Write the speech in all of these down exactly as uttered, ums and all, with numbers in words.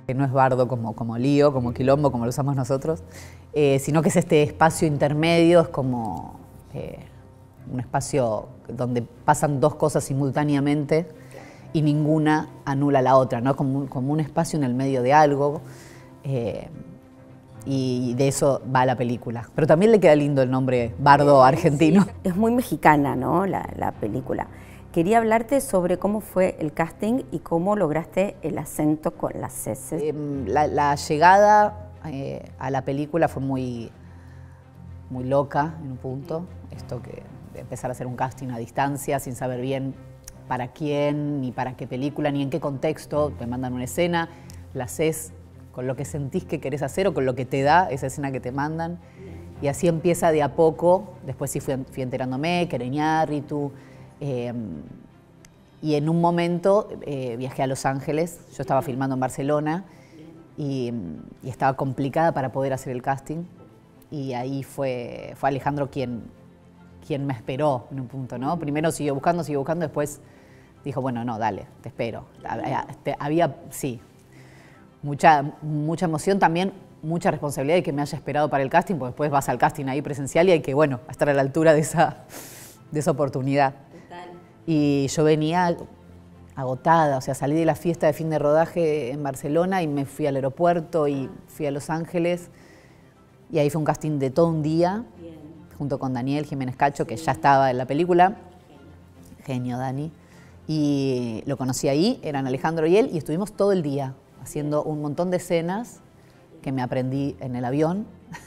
No es bardo como, como lío, como quilombo, como lo usamos nosotros, eh, sino que es este espacio intermedio, es como eh, un espacio donde pasan dos cosas simultáneamente y ninguna anula la otra, ¿no? Como un, como un espacio en el medio de algo, eh, y de eso va la película. Pero también le queda lindo el nombre bardo argentino. Sí, es muy mexicana, ¿no? la, la película. Quería hablarte sobre cómo fue el casting y cómo lograste el acento con las heces. Eh, la, la llegada eh, a la película fue muy, muy loca en un punto. Esto que de empezar a hacer un casting a distancia sin saber bien para quién, ni para qué película, ni en qué contexto. Te mandan una escena, la haces con lo que sentís que querés hacer o con lo que te da esa escena que te mandan. Y así empieza de a poco. Después sí fui, fui enterándome, que era Iñárritu. Eh, y en un momento eh, viajé a Los Ángeles, yo estaba filmando en Barcelona y, y estaba complicada para poder hacer el casting, y ahí fue, fue Alejandro quien, quien me esperó en un punto, ¿no? Primero siguió buscando, siguió buscando, después dijo, bueno, no, dale, te espero. Había, había sí, mucha, mucha emoción también, mucha responsabilidad de que me haya esperado para el casting, porque después vas al casting ahí presencial y hay que, bueno, estar a la altura de esa, de esa oportunidad. Y yo venía agotada, o sea, salí de la fiesta de fin de rodaje en Barcelona y me fui al aeropuerto y fui a Los Ángeles. Y ahí fue un casting de todo un día, Bien. junto con Daniel Jiménez Cacho, sí. que ya estaba en la película. Genio. Genio, Dani. Y lo conocí ahí, eran Alejandro y él, y estuvimos todo el día haciendo un montón de escenas que me aprendí en el avión.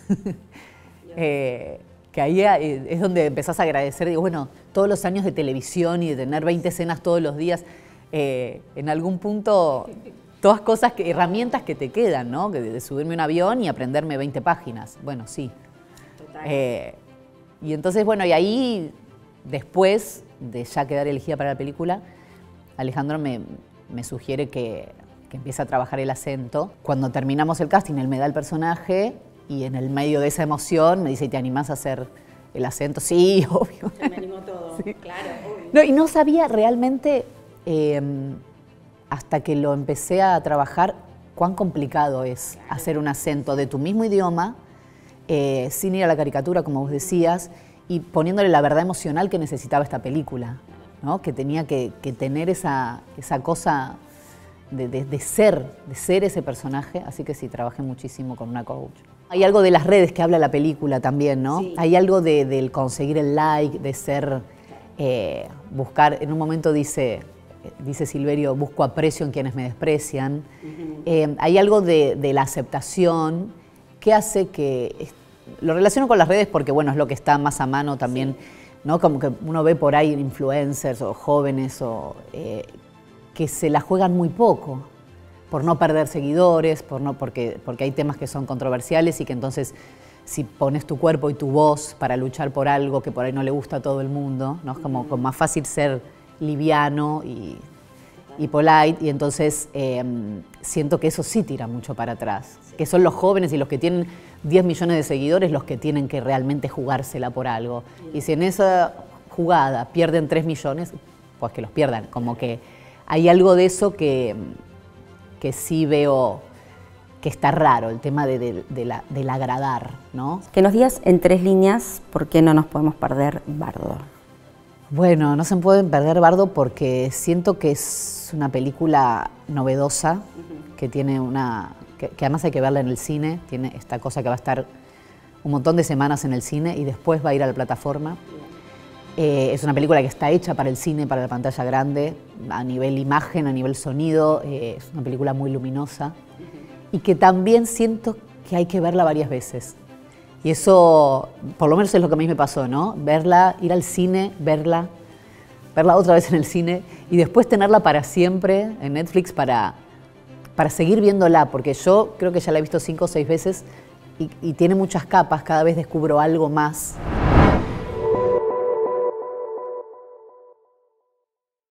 eh, que ahí es donde empezás a agradecer, digo, bueno, todos los años de televisión y de tener veinte escenas todos los días, eh, en algún punto, todas cosas, que, herramientas que te quedan, ¿no? De, de subirme a un avión y aprenderme veinte páginas. Bueno, sí. Eh, y entonces, bueno, y ahí, después de ya quedar elegida para la película, Alejandro me, me sugiere que, que empiece a trabajar el acento. Cuando terminamos el casting, él me da el personaje, y en el medio de esa emoción me dice, ¿te animás a hacer el acento? Sí, obvio. Se me animó todo, sí. Claro, obvio. No, y no sabía realmente, eh, hasta que lo empecé a trabajar, cuán complicado es claro. hacer un acento de tu mismo idioma, eh, sin ir a la caricatura, como vos decías, y poniéndole la verdad emocional que necesitaba esta película, ¿no? Que tenía que, que tener esa, esa cosa de, de, de ser, de ser ese personaje. Así que sí, trabajé muchísimo con una coach. Hay algo de las redes que habla la película también, ¿no? Sí. Hay algo de, del conseguir el like, de ser, eh, buscar, en un momento dice, dice Silverio, busco aprecio en quienes me desprecian. Uh-huh. eh, hay algo de, de la aceptación que hace que, lo relaciono con las redes porque, bueno, es lo que está más a mano también, sí. ¿no? Como que uno ve por ahí influencers o jóvenes o, eh, que se la juegan muy poco, por no perder seguidores, por no, porque, porque hay temas que son controversiales y que entonces si pones tu cuerpo y tu voz para luchar por algo que por ahí no le gusta a todo el mundo, ¿no? Es como, como más fácil ser liviano y, y polite, y entonces eh, siento que eso sí tira mucho para atrás, que son los jóvenes y los que tienen diez millones de seguidores los que tienen que realmente jugársela por algo. Y si en esa jugada pierden tres millones, pues que los pierdan, como que hay algo de eso que... que sí veo que está raro, el tema de, de, de la, del agradar, ¿no? Que nos digas en tres líneas por qué no nos podemos perder Bardo. Bueno, no se pueden perder Bardo porque siento que es una película novedosa, uh-huh. que tiene una... Que, que además hay que verla en el cine, tiene esta cosa que va a estar un montón de semanas en el cine y después va a ir a la plataforma. Eh, es una película que está hecha para el cine, para la pantalla grande, a nivel imagen, a nivel sonido, eh, es una película muy luminosa uh-huh. y que también siento que hay que verla varias veces. Y eso, por lo menos es lo que a mí me pasó, ¿no? Verla, ir al cine, verla, verla otra vez en el cine y después tenerla para siempre en Netflix para, para seguir viéndola, porque yo creo que ya la he visto cinco o seis veces y, y tiene muchas capas, cada vez descubro algo más.